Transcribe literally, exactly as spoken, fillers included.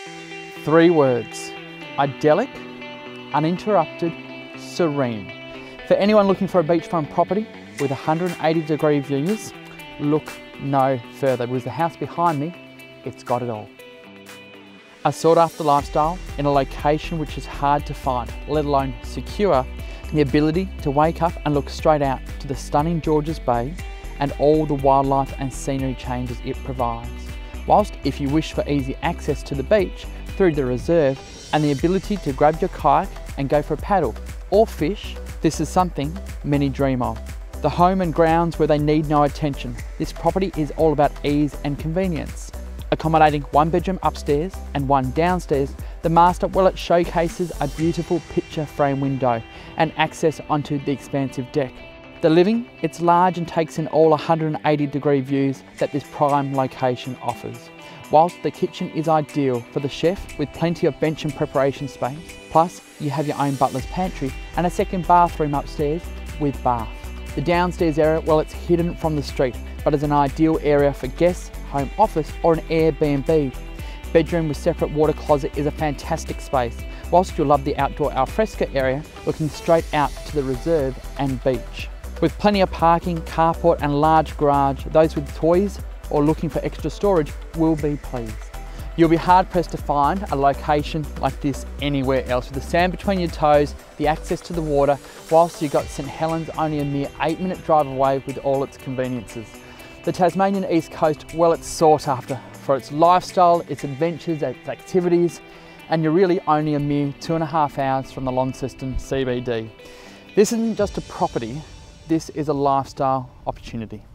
Three words: idyllic, uninterrupted, serene. For anyone looking for a beachfront property with one hundred eighty degree views, look no further, because the house behind me, it's got it all. A sought after lifestyle in a location which is hard to find, let alone secure. The ability to wake up and look straight out to the stunning Georges Bay and all the wildlife and scenery changes it provides. Whilst if you wish for easy access to the beach through the reserve and the ability to grab your kayak and go for a paddle or fish, this is something many dream of. The home and grounds where they need no attention. This property is all about ease and convenience. Accommodating one bedroom upstairs and one downstairs, the master, well, it showcases a beautiful picture frame window and access onto the expansive deck. The living, it's large and takes in all one hundred eighty degree views that this prime location offers. Whilst the kitchen is ideal for the chef with plenty of bench and preparation space, plus you have your own butler's pantry and a second bathroom upstairs with bath. The downstairs area, well, it's hidden from the street, but is an ideal area for guests, home office or an Airbnb. Bedroom with separate water closet is a fantastic space, whilst you'll love the outdoor alfresco area looking straight out to the reserve and beach. With plenty of parking, carport and large garage, those with toys or looking for extra storage will be pleased. You'll be hard pressed to find a location like this anywhere else, with the sand between your toes, the access to the water, whilst you've got St Helens only a mere eight minute drive away with all its conveniences. The Tasmanian East Coast, well, it's sought after for its lifestyle, its adventures, its activities, and you're really only a mere two and a half hours from the Launceston C B D. This isn't just a property, this is a lifestyle opportunity.